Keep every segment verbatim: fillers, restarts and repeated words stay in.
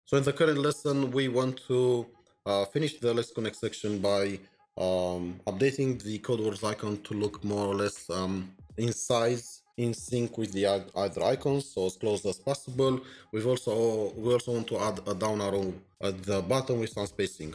So in the current lesson, we want to uh, finish the Let's Connect section by um, updating the CodeWords icon to look more or less um, in size, in sync with the other icons, so as close as possible. We've also we also want to add a down arrow at the bottom with some spacing.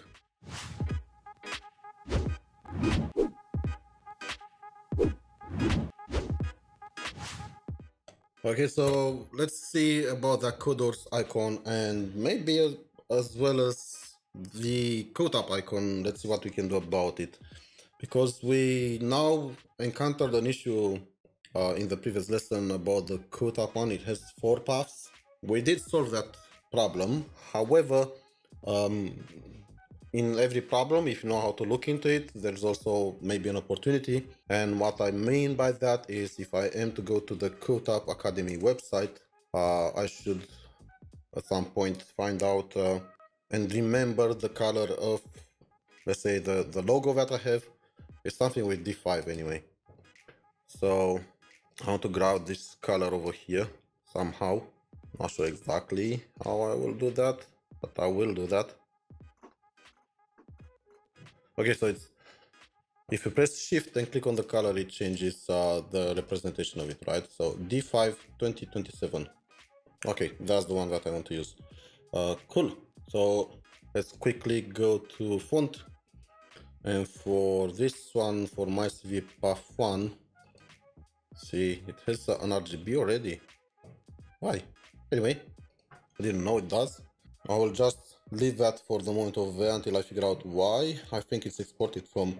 Okay, so let's see about the CodeWords icon and maybe as, as well as the codetap icon. Let's see what we can do about it, because we now encountered an issue uh, in the previous lesson about the codetap one. It has four paths. We did solve that problem. However, um, in every problem, if you know how to look into it, there's also maybe an opportunity. And what I mean by that is, if I am to go to the codetap Academy website, uh, I should at some point find out uh, and remember the color of, let's say, the, the logo that I have. It's something with D five anyway. So I want to grab this color over here somehow. Not sure exactly how I will do that, but I will do that. Okay, so it's, if you press shift and click on the color, it changes uh, the representation of it, right? So D five twenty twenty-seven. Okay, that's the one that I want to use. Uh, cool. So let's quickly go to font. And for this one, for my C V path one, see, it has an R G B already. Why? Anyway, I didn't know it does. I will just leave that for the moment of until I figure out why. I think it's exported from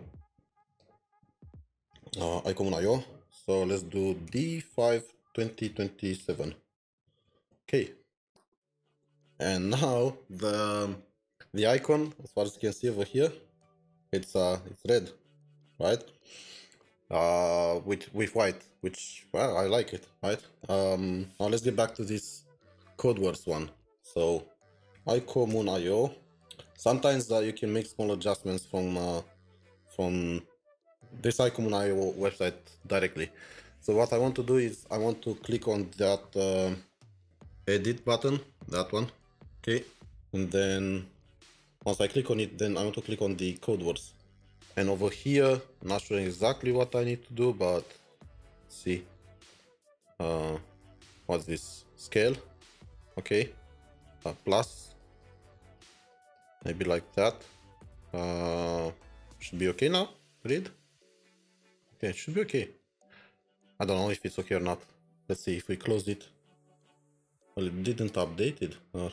uh, icomoon dot i o. So let's do D five twenty twenty-seven. Okay. And now the the icon, as far as you can see over here, it's uh it's red, right? Uh, with with white, which, well, I like it, right? Um, now let's get back to this CodeWords one. So icomoon dot i o. Sometimes uh, you can make small adjustments from uh, from this icomoon dot i o website directly. So what I want to do is I want to click on that uh, edit button, that one, okay, and then once I click on it, then I want to click on the CodeWords. And over here, not sure exactly what I need to do, but let's see. Uh, what's this? Scale. Okay. Uh, plus. Maybe like that. Uh, should be okay now. Read. Okay, it should be okay. I don't know if it's okay or not. Let's see if we close it. Well, it didn't update it. Or...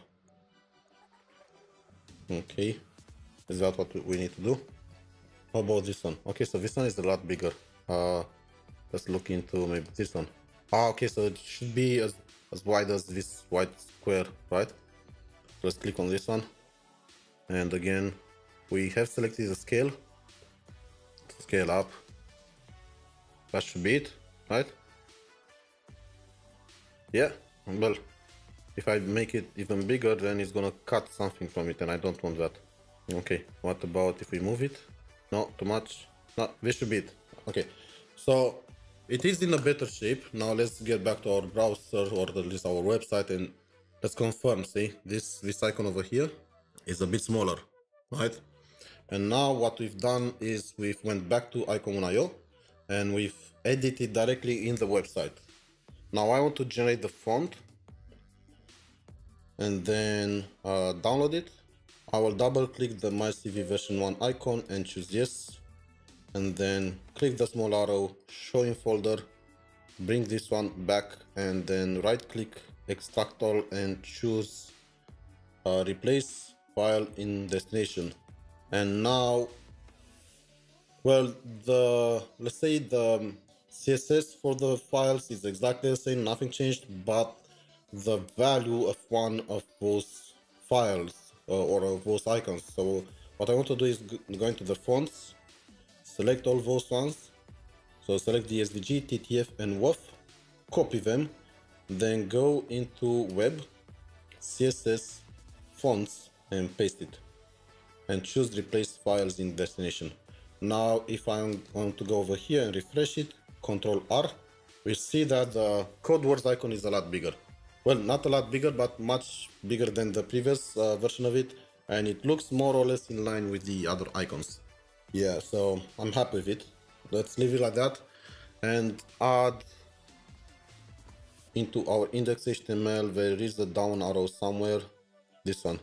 Okay. Is that what we need to do? How about this one? Okay, so this one is a lot bigger. Uh, let's look into maybe this one. Ah, okay, so it should be as, as wide as this white square, right? Let's click on this one. And again, we have selected the scale. Scale up. That should be it, right? Yeah, well, if I make it even bigger, then it's gonna cut something from it, and I don't want that. Okay, what about if we move it? No, too much. No, this should be it. Okay, so it is in a better shape. Now let's get back to our browser, or at least our website, and let's confirm. See, this this icon over here is a bit smaller, right? And now what we've done is we've went back to icomoon dot i o and we've edited directly in the website. Now I want to generate the font and then uh, download it. I will double click the My C V version one icon and choose yes, and then click the small arrow, show in folder, bring this one back, and then right click, extract all, and choose uh, replace file in destination. And now, well, the let's say the C S S for the files is exactly the same, nothing changed, but the value of one of those files or of those icons. So what I want to do is go into the fonts, select all those ones. So select the S V G, T T F, and W O F, copy them, then go into web, C S S, fonts, and paste it. And choose replace files in destination. Now if I want to go over here and refresh it, control R, we see that the CodeWords icon is a lot bigger. well, not a lot bigger, but much bigger than the previous uh, version of it. And it looks more or less in line with the other icons. Yeah, so I'm happy with it. Let's leave it like that and add into our index H T M L. There is the down arrow somewhere. This one.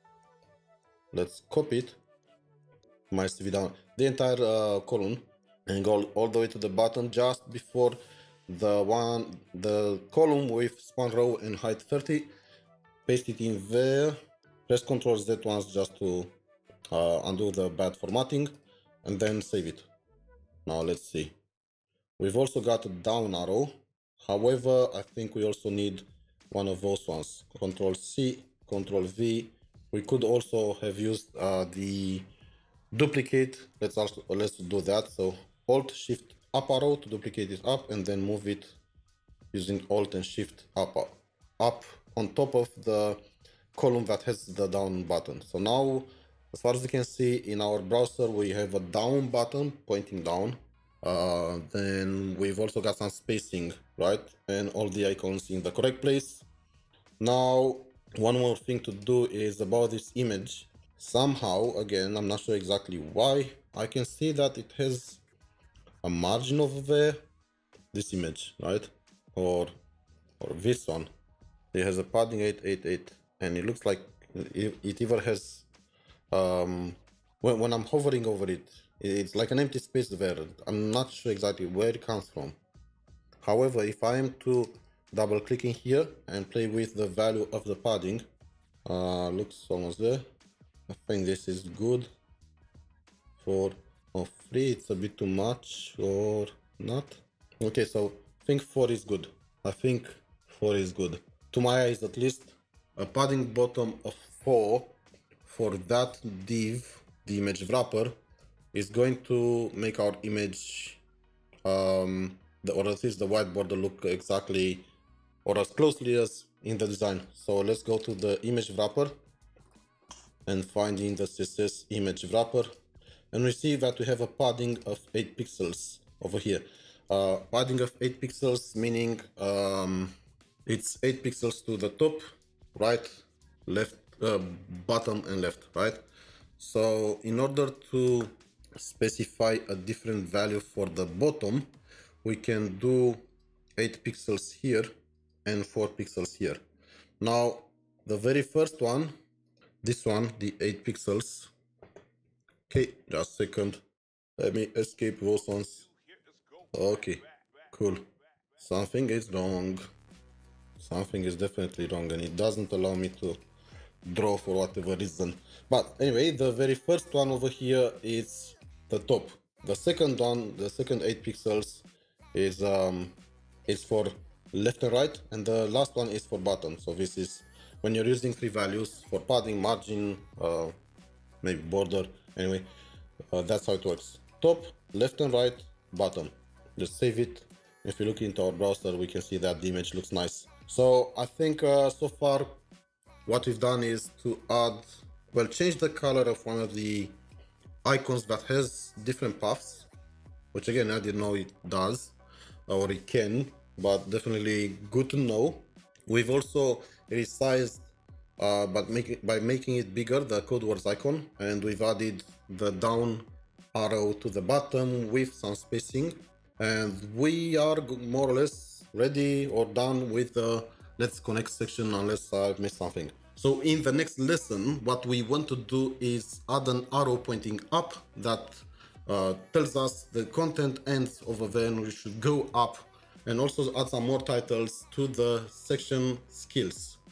Let's copy it. My C V down the entire uh, column and go all the way to the bottom just before the one the column with span row and height thirty. Paste it in there. Press Ctrl Z once just to uh, undo the bad formatting and then save it. Now let's see. We've also got a down arrow. However, I think we also need one of those ones. Control C, Control V. We could also have used uh, the duplicate. Let's also let's do that. So Alt Shift up arrow to duplicate it up, and then move it using Alt and Shift up up on top of the column that has the down button. So now, as far as you can see in our browser, we have a down button pointing down. Uh, then we've also got some spacing, right? And all the icons in the correct place. Now, one more thing to do is about this image. Somehow, again, I'm not sure exactly why, I can see that it has a margin over there. This image, right? Or, or this one. It has a padding eight eight eight, and it looks like it, it either has, um, when, when I'm hovering over it, it's like an empty space there. I'm not sure exactly where it comes from. However, if I am to double click in here and play with the value of the padding, uh, looks almost there. I think this is good. For oh, three, it's a bit too much or not. Okay, so I think four is good. I think four is good. To my eyes, at least, a padding bottom of four for that div, the image wrapper, is going to make our image, um, the, or at least the white border, look exactly or as closely as in the design. So let's go to the image wrapper and find in the C S S image wrapper, and we see that we have a padding of eight pixels over here. Uh, padding of eight pixels meaning um, it's eight pixels to the top, right, left, uh, bottom and left, right? So in order to specify a different value for the bottom, we can do eight pixels here and four pixels here. Now, the very first one, this one, the eight pixels. Okay, just a second. Let me escape those ones. Okay, cool. Something is wrong. Something is definitely wrong, and it doesn't allow me to draw for whatever reason. But anyway, the very first one over here is the top. The second one, the second eight pixels, is um, is for left and right, and the last one is for bottom. So this is when you're using three values for padding, margin, uh, maybe border. Anyway, uh, that's how it works. Top, left and right, bottom. Just save it. If you look into our browser, we can see that the image looks nice. So I think uh, so far what we've done is to add, well, change the color of one of the icons that has different paths, which again, I didn't know it does, or it can, but definitely good to know. We've also resized, uh, but make it, by making it bigger, the code words icon, and we've added the down arrow to the bottom with some spacing, and we are more or less ready or done with the let's connect section, unless I missed something. So in the next lesson, what we want to do is add an arrow pointing up that uh, tells us the content ends over there and we should go up, and also add some more titles to the section skills.